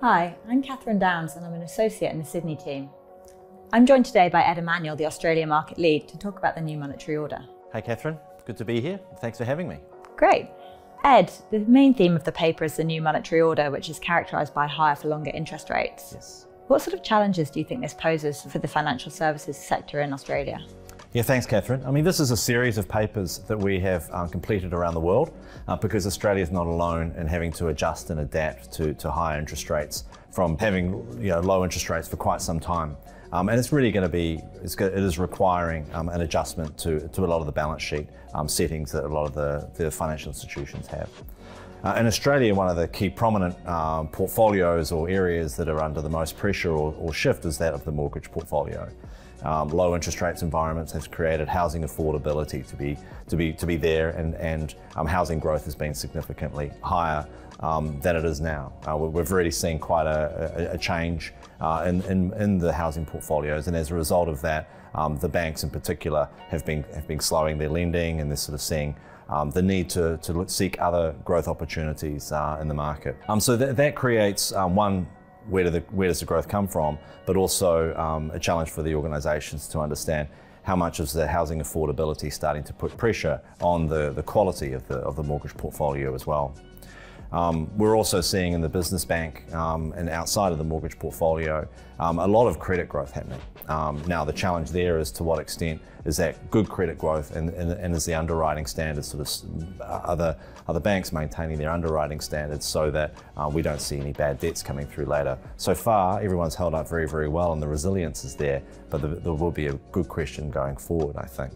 Hi, I'm Catherine Downs and I'm an associate in the Sydney team. I'm joined today by Ed Emanuel, the Australia market lead, to talk about the new monetary order. Hey Catherine, good to be here. Thanks for having me. Great. Ed, the main theme of the paper is the new monetary order, which is characterised by higher for longer interest rates. Yes. What sort of challenges do you think this poses for the financial services sector in Australia? Yeah, thanks Catherine. I mean, this is a series of papers that we have completed around the world because Australia is not alone in having to adjust and adapt to higher interest rates from having low interest rates for quite some time. And it's really going to be, it is requiring an adjustment to a lot of the balance sheet settings that a lot of the financial institutions have. In Australia, one of the key prominent portfolios or areas that are under the most pressure or shift is that of the mortgage portfolio. Low interest rates environments has created housing affordability to be there, and housing growth has been significantly higher than it is now. We've already seen quite a change in the housing portfolios, and as a result of that, the banks in particular have been slowing their lending, and they're sort of seeing the need to seek other growth opportunities in the market. So that creates one. Where does the growth come from, but also a challenge for the organisations to understand how much is the housing affordability starting to put pressure on the quality of the mortgage portfolio as well. We're also seeing in the business bank and outside of the mortgage portfolio a lot of credit growth happening. Now the challenge there is to what extent is that good credit growth and is the underwriting standards sort of other banks maintaining their underwriting standards so that we don't see any bad debts coming through later. So far everyone's held up very, very well and the resilience is there, but there will be a good question going forward, I think.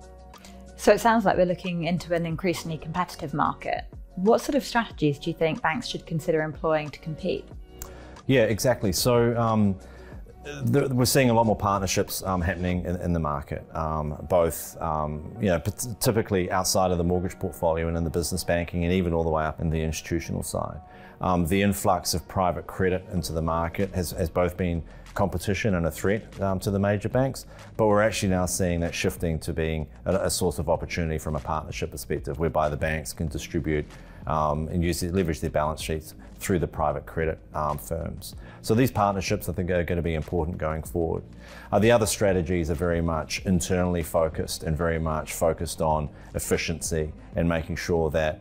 So it sounds like we're looking into an increasingly competitive market. What sort of strategies do you think banks should consider employing to compete? Yeah, exactly. So we're seeing a lot more partnerships happening in the market, both typically outside of the mortgage portfolio and in the business banking, and even all the way up in the institutional side. The influx of private credit into the market has both been competition and a threat to the major banks, but we're actually now seeing that shifting to being a source of opportunity from a partnership perspective, whereby the banks can distribute and leverage their balance sheets through the private credit firms. So these partnerships, I think, are going to be important going forward. The other strategies are very much internally focused and very much focused on efficiency and making sure that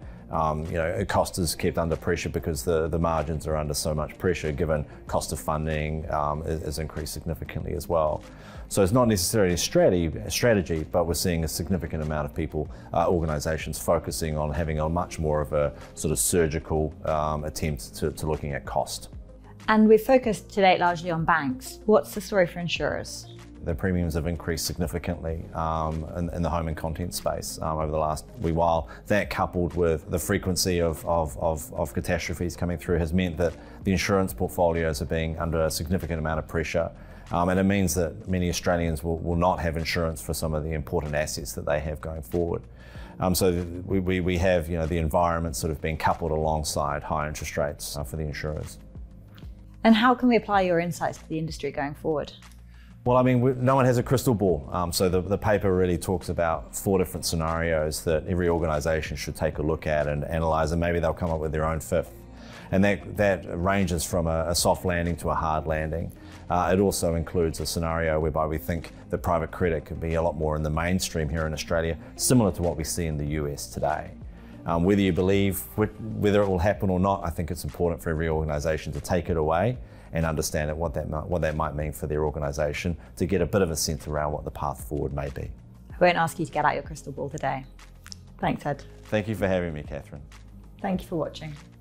cost is kept under pressure because the margins are under so much pressure, given cost of funding has increased significantly as well. So it's not necessarily a strategy, but we're seeing a significant amount of people, organisations focusing on having a much more of a sort of surgical attempt to looking at cost. And we've focused to date largely on banks. What's the story for insurers? The premiums have increased significantly in the home and content space over the last wee while. That, coupled with the frequency of catastrophes coming through, has meant that the insurance portfolios are being under a significant amount of pressure. And it means that many Australians will not have insurance for some of the important assets that they have going forward. So we have the environment sort of being coupled alongside high interest rates for the insurers. And how can we apply your insights to the industry going forward? Well, I mean, no one has a crystal ball. So the paper really talks about 4 different scenarios that every organisation should take a look at and analyse, and maybe they'll come up with their own 5th. And that ranges from a soft landing to a hard landing. It also includes a scenario whereby we think that private credit could be a lot more in the mainstream here in Australia, similar to what we see in the US today. Whether you believe whether it will happen or not, I think it's important for every organisation to take it away and understand what that might mean for their organisation, to get a bit of a sense around what the path forward may be. I won't ask you to get out your crystal ball today. Thanks, Ed. Thank you for having me, Catherine. Thank you for watching.